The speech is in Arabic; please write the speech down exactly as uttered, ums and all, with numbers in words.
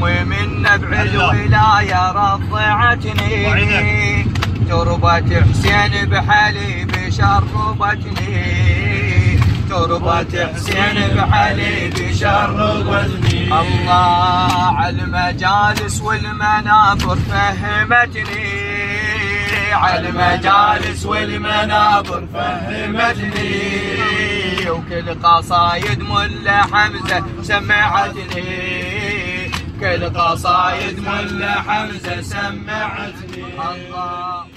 امي من نبع الولايه رضعتني، تربة حسين بحليب شربتني، تربة حسين بحليب شربتني. الله على المجالس والمنابر فهمتني، على المجالس والمنابر فهمتني، وكل قصايد ملا حمزة سمعتني، كل قصايد ملا حمزة سمعتني. الله